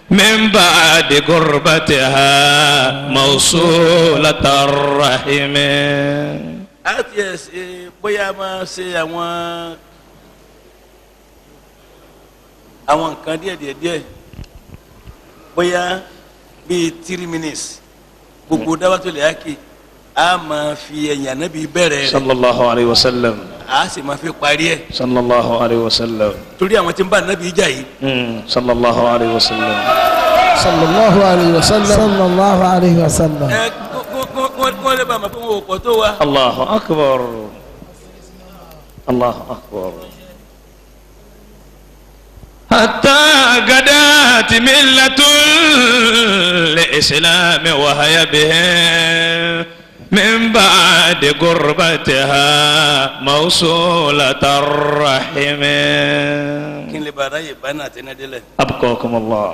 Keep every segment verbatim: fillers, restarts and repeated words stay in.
من بعد قربتها موصولة الرحم. àti ẹsẹ bóyá máa ṣe àwọn àwọn nǹkan díẹ̀ díẹ̀ díẹ̀ bóyá bíi three minutes gbogbo dáwàtò lè hákì a máa fi ẹ̀yìn ànábì bẹ̀rẹ̀ rẹ̀ صلى الله عليه وسلم. a sì máa fi parí ẹ̀ صلى الله عليه وسلم. torí àwọn tí ń bá ànábì jà yìí. صلى الله عليه وسلم. صلى الله عليه وسلم صلى الله عليه وسلم. ẹ kó lè bá a máa fún wọn òkò tó wa. الله أكبر. الله أكبر. حتى غدات ملة الإسلام وهي به من بعد قربتها موصولة الرحم. kí n lè bá aráyè bá náà tẹ́ná délẹ̀. أبقاكم الله.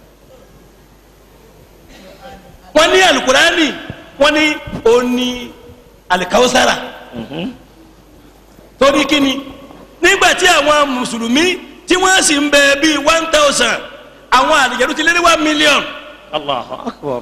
wọ́n ní alukurani wọ́n ní òní alikawusara torí kíni nígbà tí àwọn mùsùlùmí tí wọ́n sì ń bẹ bíi one thousand àwọn àlìjẹ̀dù ti lé ní one million. الله أكبر.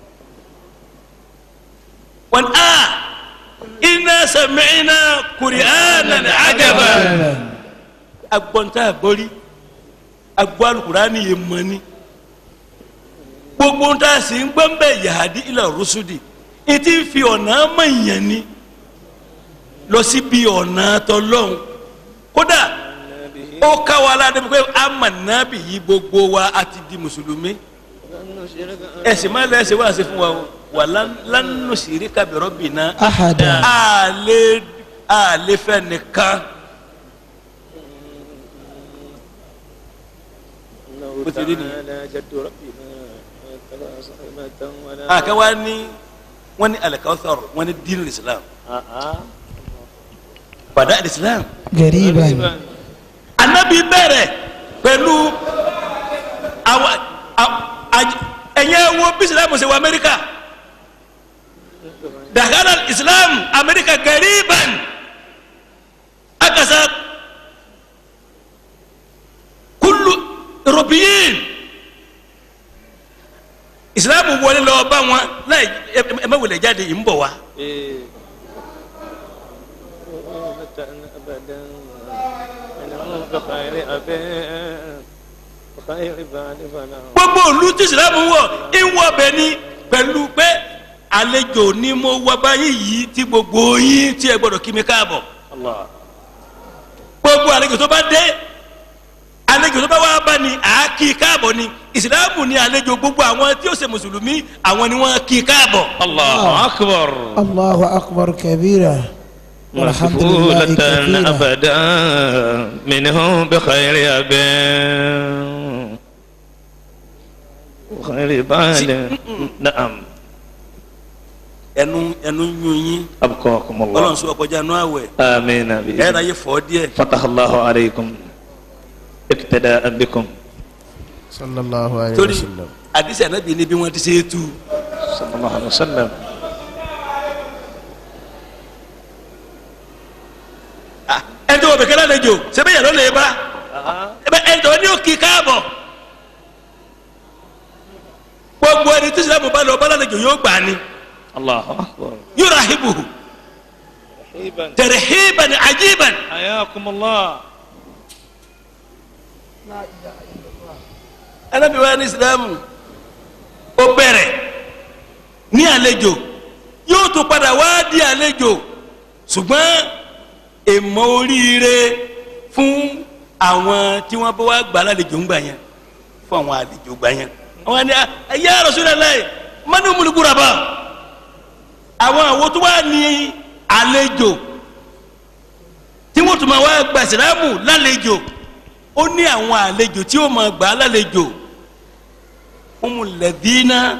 wọ́n a inna sami'na qur'anan ajaba agbọ̀ntà àgbọ̀rí agbọ̀ alukurani yẹn mọ́ ni gbogbo ntá sí ń gbọ́n bẹ́ẹ̀ yahadi ila rusudi ìtì fi ọ̀nà mọ̀nyàn ni lọ sí bí ọ̀nà tọ́lọ́hún kódà ó ká wa aládé pé amànàbì yìí gbogbo wa a ti di mùsùlùmí ẹ̀sìn máa lẹ́sẹ̀ wá sí fún wa wà lánàá sírí kábẹ̀rọ̀ bìnà ahada. àlè àlè fẹ́ nìkan. ó ti rí ni àkàwá ní wọ́n ní alikawusar wọ́n ní diinu islam bada islam. gariban. anabi bẹ̀rẹ̀ pẹ̀lú àwọn ẹ̀yẹ wo bí islam ṣe wọ amẹ́ríkà dakhala islam amẹ́ríkà gariban akasa kullu european islam wọlé lọ bá wọn láì ẹ má wulẹ̀ jáde yìí ń bọ̀ wá. gbogbo olú tí islam wọ ìwọ bẹ ní pẹ̀lú pé àlejò ni mo wá báyìí yìí tí gbogbo yín tí ẹ gbọ́dọ̀ kí mi káàbọ̀. gbogbo àlejò tó bá dé àlejò tó bá wá bá ní àákí káàbọ̀ ni ìsìlámù ní àlejò gbogbo àwọn tí ó ṣe mùsùlùmí àwọn ni wọ́n kí káàbọ̀. Allahu akbar. Allahu akbar kabira. walhamdulillahi kathira. abadan minhum bi khayri abin khayri ba'd. Naam. ẹnu ẹnu yún yín. abqakumullah. Ọlọ́run sọ ọkọjá nù àwẹ̀. Àmín. ẹ ra yẹ fọ́ díẹ̀. fatahallahu alaykum. اقتداء بكم صلى الله عليه وسلم. àdìsí ànábì ni bí wọ́n ti ṣe é tu. صلى الله عليه وسلم. ẹni tó wọ bẹ̀kẹ́ lálejò sẹ́bẹ̀ yàrá lè bá ẹni tó ní òkì káàbọ̀ gbogbo ẹni tí sẹ́mu bá lọ bá lálejò yóò gbà ní. Allahu akbar. yurahibuhu tarhiban ajiban. ayakumullah. Ànábì wa ní Ìsìlámù ó bẹ̀rẹ̀ ní àlejò yóò tún padà wá di àlejò ṣùgbọ́n èèmọ̀ oríire fún àwọn tí wọ́n bá wá gbà lálejò ń gbà yẹn fún àwọn àlejò gbà yẹn. àwọn ni ya Rasulullah mọ́nú múlùkúra bá àwọn àwọn tó wá ní àlejò tí wọ́n tún máa wá gba Ìsìlámù lálejò ó ní àwọn àlejò tí ó máa gbà lálejò humul ladhina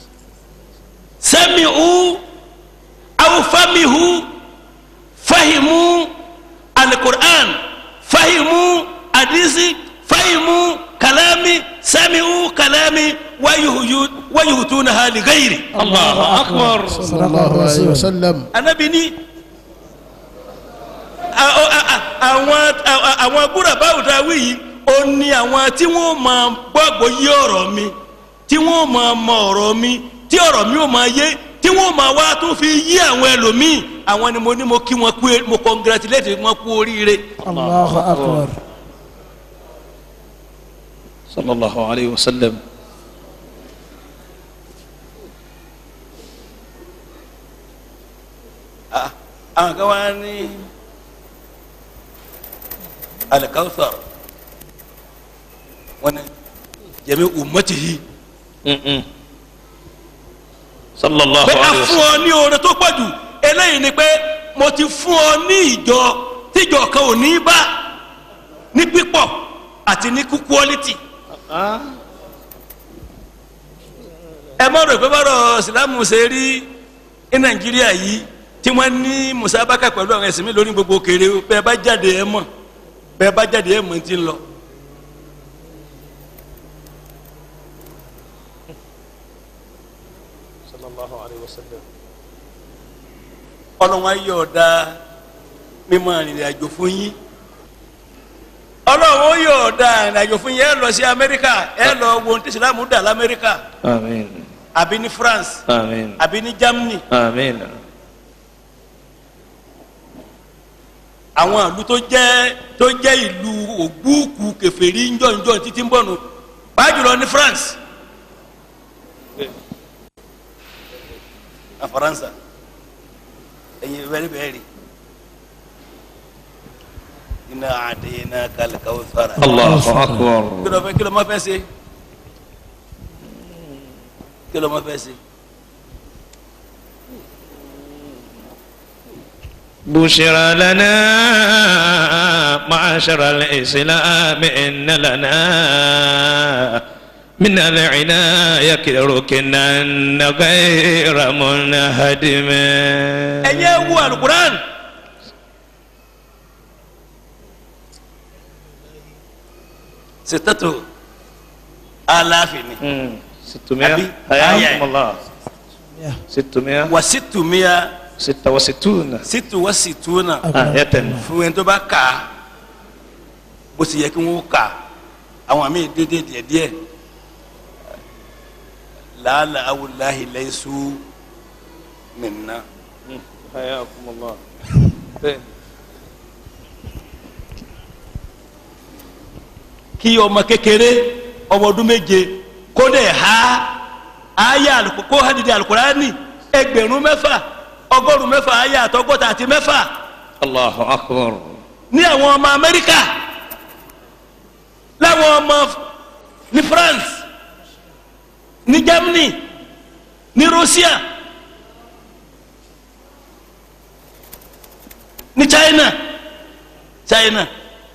sami'u aw famihu fahimu al-Qur'an fahimu hadisi fahimu kalami sami'u kalami wa yuhtunaha li ghayri. Allahu akbar. sallallahu alayhi wa sallam. Ànábì ní àwọn àwọn gbúra báwo ta wí yìí ó ní àwọn tí wọ́n máa gbàgbọ́ yé ọ̀rọ̀ mi tí wọ́n máa mọ ọ̀rọ̀ mi tí ọ̀rọ̀ mi ò máa yé tí wọ́n máa wá tó fi yí àwọn ẹlòmíì àwọn ni mo ní mo kí wọn kú mo congratulate wọn kú oríire. Allahu akbar. sallallahu alayhi wa sallam. àwọn kan wá ní Al-Kawthar wọn ni jami ummatihi. sallallahu pé a alayhi wa fún sallam. ọ ní oore tó pọ̀ jù eléyìí ni pé mo ti fún ọ ní ìjọ tíjọ kan ò ní bá ní pípọ̀ àti ní kú quality. ẹ má rò pé bọ́rọ̀ ìsìlámù ṣe rí ní Nàìjíríà yìí tí wọ́n ní musabaka pẹ̀lú àwọn ẹ̀sìn mi lórí gbogbo kéré bẹ́ẹ̀ bá jáde ẹ mọ̀ bẹ́ẹ̀ bá jáde ẹ mọ̀ ti ń lọ. sallallahu alayhi wa sallam. ọlọ́run ayé ọ̀dà mímọ́ ìrìn àjò fún yín ọlọ́run ó yọ̀ ọ̀dà ìrìn àjò fún yín ẹ lọ sí Amẹ́ríkà ẹ lọ wo ohun tí Ìsìlámù dà l'Amẹ́ríkà àmín. àbí ní France àmín. àbí ní Germany àmín. àwọn ìlú tó jẹ́ tó jẹ́ ìlú ògbúùkù kèfèrí ńjọ́njọ́ títí ń bọ̀ nù pàjùlọ ní France à Faransa ẹ̀yin bẹ́ẹ̀ bẹ́ẹ̀ rí iná àdé iná Al-Kawthar. Allahu akbar. kí ló fẹ́ kí ló má fẹ́ ṣe kí ló má fẹ́ ṣe. بشرى لنا معشر الإسلام إن لنا من العناية ركنا غير منهدم. ẹ̀yẹ́ wo Al-Qur'an ستة آلاف ستمائة أبي. حياكم الله. ستمائة وستمائة ستة وستون ست وستون آية. fún ẹni tó bá kà á bó ti yẹ kí wọ́n kà á àwọn àmì dédé díẹ̀ díẹ̀ làálà awùláhi laysu minna. حياكم الله. kí ọmọ kékeré ọmọ ọdún méje kó dẹ̀ ha ayé kó hadidi Al-Qur'ani ẹgbẹ̀rún mẹ́fà ọgọ́rùn mẹ́fà ayé àtọgọ́ta àti mẹ́fà الله أكبر. ní àwọn ọmọ Amẹ́ríkà láwọn ọmọ ní France ní Germany ní Russia ní China China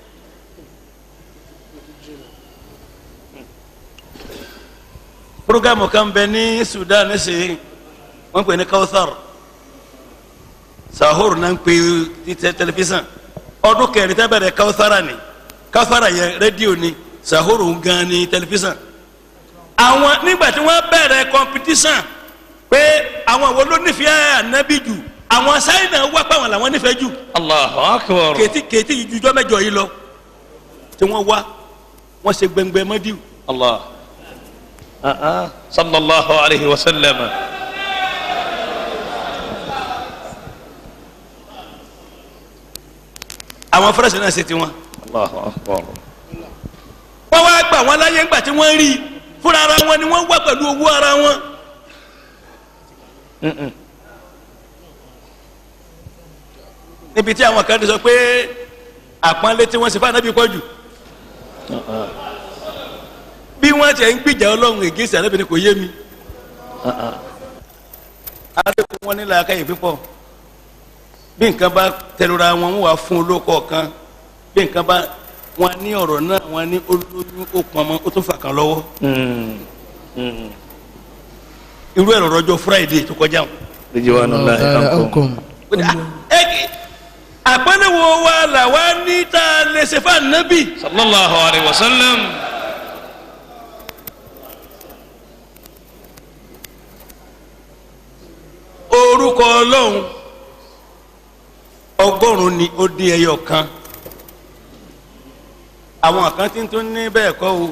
programu kan bẹ ní Sudan ṣe wọ́n pè ní Kawthar sahur náà ń pè títẹ tẹlifíṣàn ọdún kẹrin tẹ́ bẹ̀rẹ̀ Kawthara ni Kawthara yẹn rédíò ni sahur gan ni tẹlifíṣàn àwọn nígbà tí wọ́n bẹ̀rẹ̀ competition pé àwọn wo ló nífẹ̀ẹ́ ànábì jù àwọn sáyẹnà wá pàwọn làwọn nífẹ̀ẹ́ jù الله أكبر. kèétí kèétí ìjújọ́ mẹ́jọ yìí lọ tí wọ́n wá wọ́n ṣe gbẹngbẹ mọ́díù. الله آه آه. صلى الله عليه وسلم. àwọn fúrẹ́sì náà ṣe tiwọn. الله أكبر. wọ́n wá gbà wọ́n láyé ńgbà tí wọ́n rí i fúnra ara wọn ni wọ́n wá pẹ̀lú owó ara wọn. níbi tí àwọn kan ti sọ pé àpọ́nlé tí wọ́n ṣe fún ànábì pọ̀ jù. bí wọ́n ti ń gbìjà ọlọ́run ègésì ànábì ni kò yé mi. adékun wọn nílò akáyè pípọ̀ bí nǹkan bá tẹnura wọn wọ́n wá fún olóko kan bí nǹkan bá wọn ní ọ̀rọ̀ náà wọn ní olóyún ó pọnmọ́ ó tún fà kan lọ́wọ́. irú ẹ̀rọ rọjò Friday tó kọjá wọn. رضوان الله عنكم. àpẹẹrẹ wo wa là wá ní tá a lè ṣe fún ànábì. صلى الله عليه وسلم. orúkọ ọlọ́run ọgọ́rùn-ún ni ó dín ẹyọ kan àwọn kan tí ń tún ní bẹ́ẹ̀ kọ́ o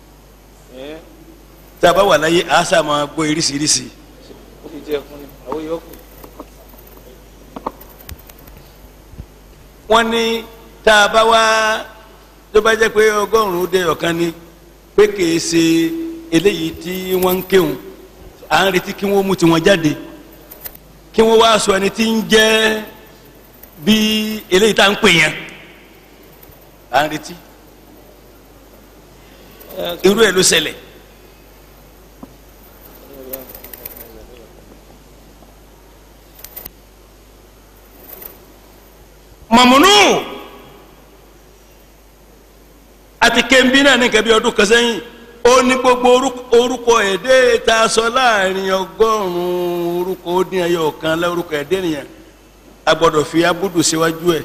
tá a bá wà láyé àásà máa gbọ́ irísirísi. ó fi jẹ́ ẹkún ni àwọn yóò kù. wọ́n ní tá a bá wá tó bá jẹ́ pé ọgọ́rùn-ún dé ọ̀kan ni pé kìí ṣe eléyìí tí wọ́n ń kéwòn à ń retí kí wọ́n mú tiwọn jáde kí wọ́n wá sọ ẹni tí ń jẹ́ bí eléyìí tá à ń pè yẹn à ń retí irú ẹ̀ ló ṣẹlẹ̀. Mamunu àti kembi náà ní nǹkan bí ọdún kan sẹ́yìn ó ní gbogbo orúkọ èdè tá a sọ láàrin ọgọ́rùn-ún orúkọ ó dín ẹyọ kan lórúkọ èdè nìyẹn a gbọ́dọ̀ fi abudu síwájú ẹ̀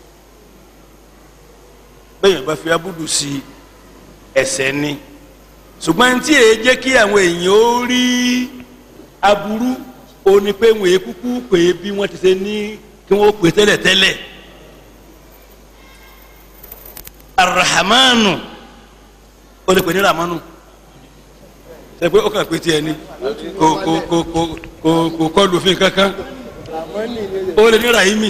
bẹ́ẹ̀ yẹn bá fi abudu sí ẹsẹ̀ ni ṣùgbọ́n tí èyí jẹ́ kí àwọn èèyàn ó rí aburú ó ní pé wọ́n kúkú pé bí wọ́n ti ṣe ní kí wọ́n pè tẹ́lẹ̀tẹ́lẹ̀. Arahamanu o lè pè ní ramanu ṣe pé ó kàn pé tiẹ̀ ni kò kò kò kò kò kò kọ́ lófin kankan o lè ní rahimi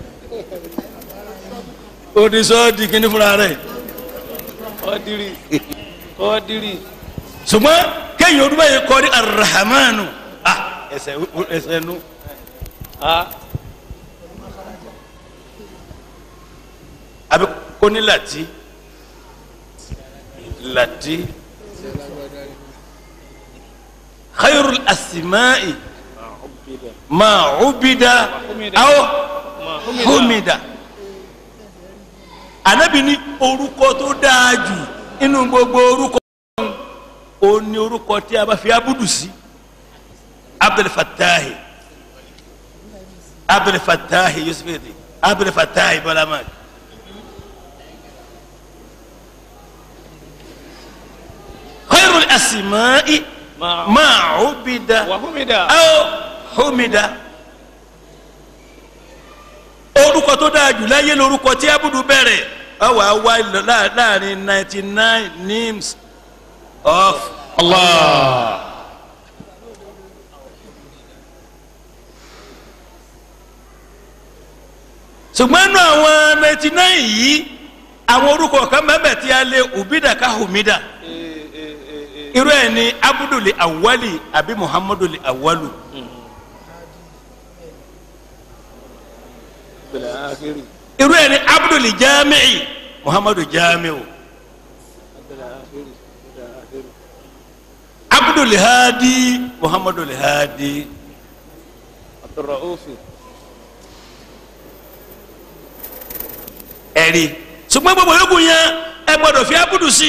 o ní sọ di kíní fúnra rẹ̀ kọ́dírì kọ́dírì. ṣùgbọ́n kéèyàn ọdún báyìí kọ́ ní arahamanu ah ẹsẹ̀ ẹsẹ̀ nu ah àbí kò ní lati lati khayrul asma'i ma ubida aw humida Ànábì ní orúkọ tó dáa jù inú gbogbo orúkọ ó ní orúkọ tí a bá fi abudu sí Abdul Fattahi Abdul Fattahi Yusuf Abdul Fattahi Balama. خير الأسماء ما عبد وحمد أو حمد orúkọ tó dáa jù láyé lórúkọ tí abudu bẹ̀rẹ̀ ọwọ́ àwa láàrin ninety nine names of Allah. ṣùgbọ́n nínú àwọn ninety nine yìí àwọn orúkọ kan mẹ́bẹ̀ tí a lè ubida ká humida irú ẹ̀ ní abudul awali àbí muhammadul awalu. irú ẹ̀ ní abudul jami'i muhammadu jami'u. abudul hadi muhammadul hadi. abdulraufi. ẹ̀rí ṣùgbọ́n gbogbo yòókù yẹn ẹ gbọ́dọ̀ fi abudu sí.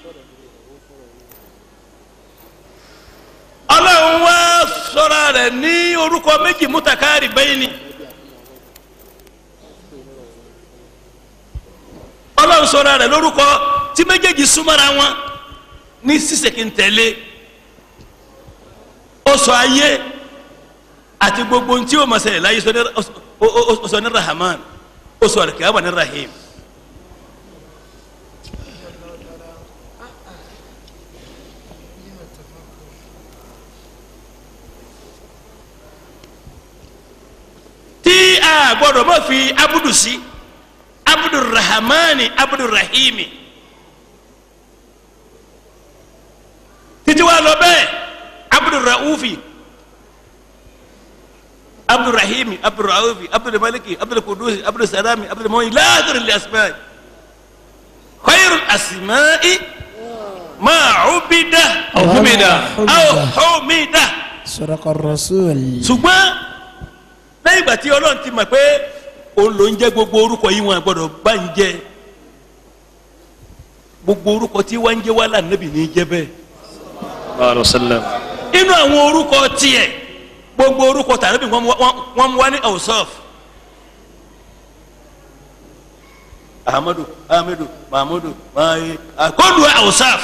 ọlọ́run wá sọ̀rọ̀ rẹ̀ ní orúkọ méjì mutakari bayni. ọlọ́run sọ̀rọ̀ rẹ̀ lórúkọ tí méjèèjì súnmọ́ra wọn ní sísèkìntẹ̀lé. ó sọ ayé àti gbogbo ntí ó mọ̀ ṣẹlẹ̀ láyé sọ ní rahman ó sọ àlùkìyámà ní rahim. tí a gbọ́dọ̀ mọ̀ fi abudu sí abudu rahamani abudu rahimi títí wàá lọ bẹ́ẹ̀ abudu raufi abudu rahimi abudu raufi abudu maliki abudu kudusi abudu salami abudu mawyi laakiri li asma'i khayrul asma'i ma ubida aw humida aw humida. Sadaqa ar-rasul. ṣùgbọ́n lẹ́yìn ìgbà tí ọlọ́run ti mọ̀ pé òun ló ń jẹ́ gbogbo orúkọ yìí wọn gbọ́dọ̀ bá ń jẹ gbogbo orúkọ tí wọ́n ń jẹ́ wàhálà níbi ní jẹ́ bẹ́ẹ̀. inú àwọn orúkọ tiẹ̀ gbogbo orúkọ tàbí wọ́n mú wá ní awsaf. ahmadu ahmedu mahmudu maye akọdu awsaf.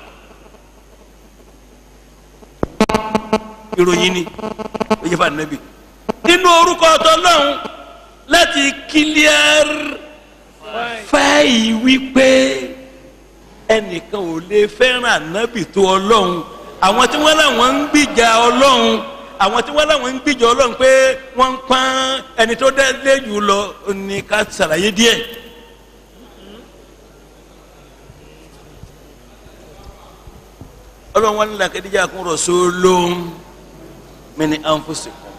ìròyìn ni ó yẹ fún anabi nínú orúkọ tọ́lọ́hún láti kílíàr fáì wípé ẹnìkan ò lè fẹ́ràn ànábì tó ọlọ́run àwọn tí wọ́n láwọn ń gbìjà ọlọ́run àwọn tí wọ́n láwọn ń gbìjà ọlọ́run pé wọ́n ń pọ́n ẹni tó dé lé jù lọ ní ká ṣàlàyé díẹ̀. ọlọ́run wọn ní làkàdíjà kún rasulun min anfusikum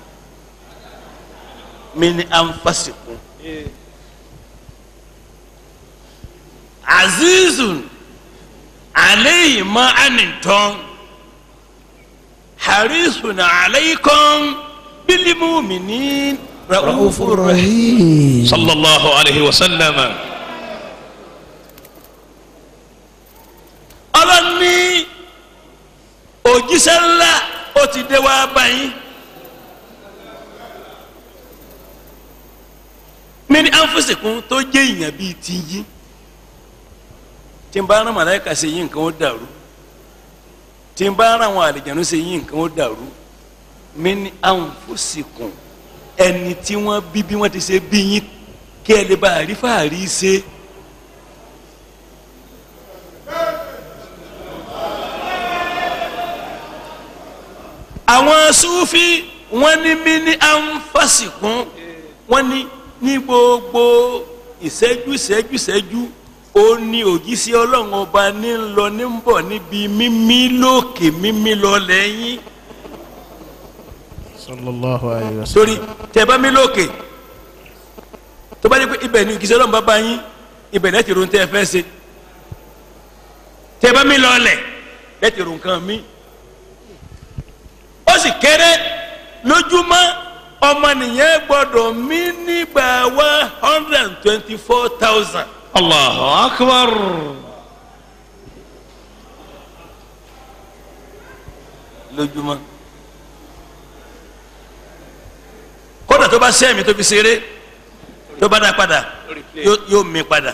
min anfusikum azizun alayhi ma anittum harisun alaykum bil mu'minin raufur rahim. sallallahu alayhi wa sallam. ọlọ́ni òjíṣẹ́ ńlá ó ti dé wá báyìí min anfusikum tó jẹ́ èèyàn bíi tiyín tí n bá rán màláíkà ṣe yín nǹkan ó dàrú tí n bá rán àwọn àlejànú ṣe yín nǹkan ó dàrú min anfusikum ẹni tí wọ́n bí bí wọ́n ti ṣe bí yín kí ẹ lè bá rí fàárí ṣe. àwọn Sufi wọ́n ní mí ní anfasikun wọ́n ní ní gbogbo ìṣẹ́jú ìṣẹ́jú ìṣẹ́jú ó ní òjíṣẹ́ Ọlọ́run ọba ní ń lọ ní ń bọ̀ níbi mímí lókè mímí lọ lẹ́yìn. sallallahu alayhi wa sallam. torí tẹ́ bá mí lókè tó bá dé pé ibẹ̀ ni òjíṣẹ́ Ọlọ́run bá bá yín ibẹ̀ lẹ́tì ro ń tẹ́ ẹ fẹ́ ṣe tẹ́ bá mí lọ́ọ̀lẹ̀ lẹ́tì ro nǹkan mi. ó sì kéré lójúmọ́ ọmọnìyàn gbọ́dọ̀ mí nígbà one hundred and twenty-four thousand. Allahu akbar. lójúmọ́ kódà tó bá sẹ́mi tó fi ṣeré tó bá dá padà yóò mí padà.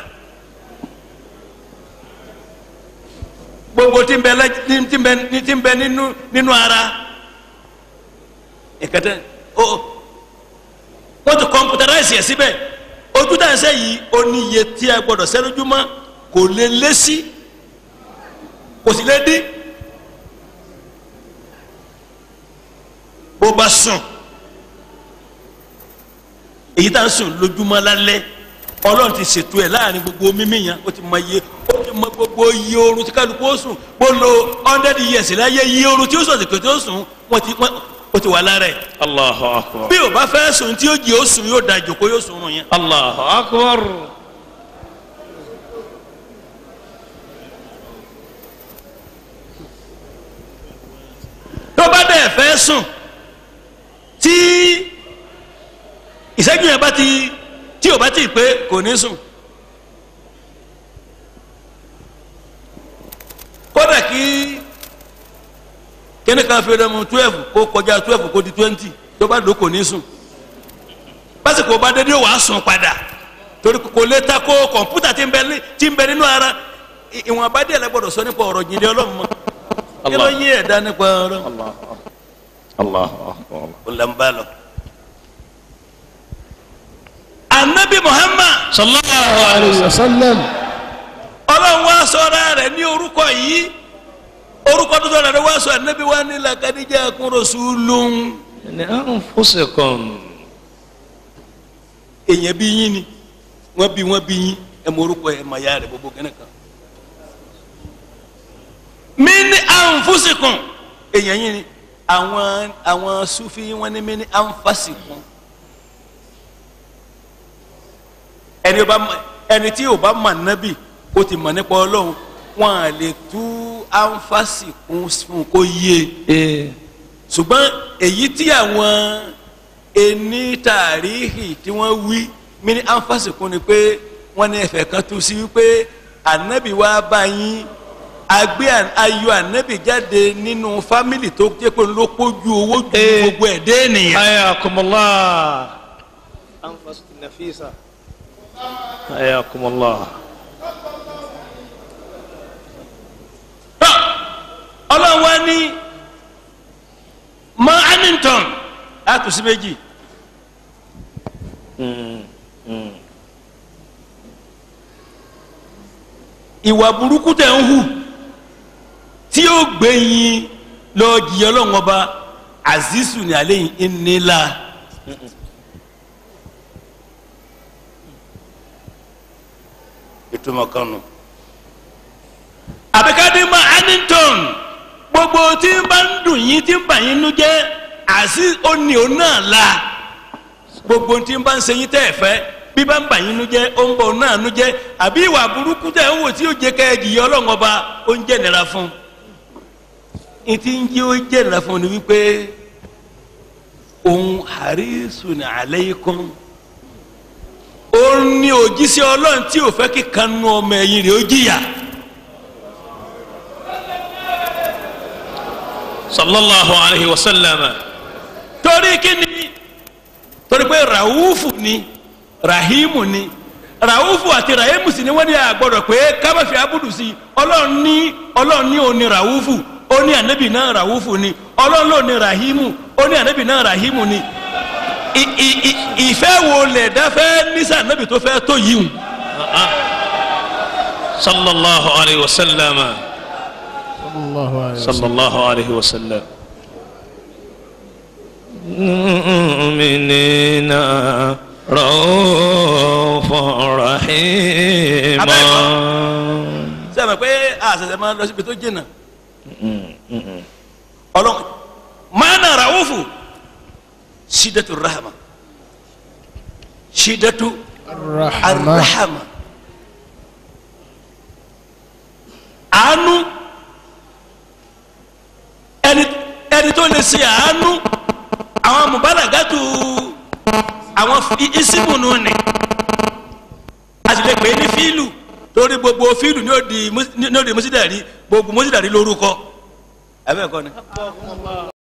gbogbo tí ń bẹ tí ń bẹ tí ń bẹ nínú nínú ara ìkẹtẹ o wọ́n ti kọmputaraisi ẹ̀ síbẹ̀ ojú tá à ń ṣe yìí ó ní iye tí a gbọ́dọ̀ ṣe lójúmọ́ kò lè lé sí kò sì lè dín bó bá sùn èyí tá à ń sùn lójúmọ́ lálẹ́ Ọlọ́run ti ṣètò ẹ̀ láàrin gbogbo mímí yẹn ó ti mọ iye ó ti mọ gbogbo iye oorun tí kálukú ó sùn bó lo hundred years láyé iye oorun tí ó sùn àti tí ó sùn wọ́n ti wọ́n ó ti wà lára ẹ̀. Allahu akbar. bí o bá fẹ́ sùn tí ó jì ó sùn yóò da jòkó yóò sùn rùn yẹn. Allahu akbar. tó bá dẹ̀ fẹ́ sùn tí ìṣẹ́jú yẹn bá ti tí o bá ti pé kò ní sùn. kódà kí kíni kan fi rẹ mu twelve kó kọjá twelve kó di twenty tó bá dòkò ní sùn pásìkò bá dédé wàá sùn padà torí kò lè ta kó kọ̀mpútà tí ń bẹ tí ń bẹ nínú ara ìwọ̀n bá díẹ̀ la gbọ́dọ̀ sọ nípa ọ̀rọ̀ jìnnì Ọlọ́run mọ́ kí ló yé ẹ̀dá nípa ọ̀rọ̀ ó là ń bá lọ. Anabi Muhammad sallallahu alayhi wa sallam. Ọlọ́run wá sọ̀rọ̀ rẹ̀ ní orúkọ yìí orúkọ tó sọ̀rọ̀ rẹ̀ wá sọ Anabi wa ní laqad ja'akum rasulun min anfusikum. èèyàn bí yín ni wọ́n bí wọ́n bí yín ẹ̀ mọ orúkọ ẹ̀ mọ̀ ya rẹ̀ gbogbo kẹ́nẹ̀ kan. min anfusikum èèyàn yín ni àwọn àwọn Sufi wọn ní min anfusikum ẹni bá ẹni tí ò bá mọ̀ nábì ó ti mọ̀ nípa Ọlọ́run wọn à lè tú anfasi kún fún kó yé ṣùgbọ́n èyí tí àwọn ẹni tàríhì tí wọ́n wí mí ní anfasi kún ni pé wọ́n ní ẹ̀fẹ̀ kan tú sí wípé ànábì wa bá yín agbé ayọ̀ ànábì jáde nínú fámìlì tó jẹ́ pé ló pójú owó ju gbogbo ẹ̀ dé ènìyàn. Ayakumullah. Anfas nafisa. Ayakumullah. Ọlọ́run wa ní ma anintọ́n àtúnṣe méjì. ìwà burúkú tẹ̀ ń hù tí yóò gbé yín lọ jìyà Ọlọ́run ọba azizu ní alẹ́ yìí ńnílá. ìtumọ̀ kan nù. àbíkádé ma Annington gbogbo tí ń bá ń dùn yín tí ń bà yín nú jẹ́ aziz ó ní òun náà la gbogbo tí ń bá ń ṣe yín tẹ́ ẹ̀ fẹ́ bí bá ń bà yín nú jẹ́ ó ń bọ̀ náà nú jẹ́ àbí ìwà burúkú tẹ̀ ń wò tí ó jẹ́ ká ẹ jìyà Ọlọ́run ọba ó ń jẹ́ nira fún un. ìtí ń jẹ́ ó jẹ́ nira fún un ni wípé òun harisun alaykum ó ní òjíṣẹ́ Ọlọ́run tí ò fẹ́ kí kanu ọmọ ẹ̀yìn rẹ̀ ó jìyà. sallallahu alayhi wa sallam. torí kí ni torí pé ràwùfù ni rahimu ni ràwùfù àti rahimu sì ni wọ́n ní àgbọ̀dọ̀ pé kábàfì abudu sí Ọlọ́run ní Ọlọ́run ní òní ràwùfù ó ní ànábì náà ràwùfù ni Ọlọ́run ló ní rahimu ó ní ànábì náà rahimu ni ìfẹ́ wo lè dáfẹ́ nísà ànábì tó fẹ́ tó yìí hùn. sallallahu alayhi wa sallam. sallallahu alayhi wa sallam. sallallahu alayhi wa sallam. mu'minina raufur rahim. sẹ́mi pé àṣẹṣẹ máa ń lọ síbi tó jìnnà. Ọlọ́run mana raufu shidatu rahma shidatu arrahama àánú ẹni ẹni tó lè ṣe àánú àwọn mubalagatu àwọn ìsìmùnú ni a sì lè pè é ní fíìlù torí gbogbo fíìlù ní òdì mùsídàrí gbogbo mùsídàrí lórúkọ abẹ́ẹ̀kọ́ ni.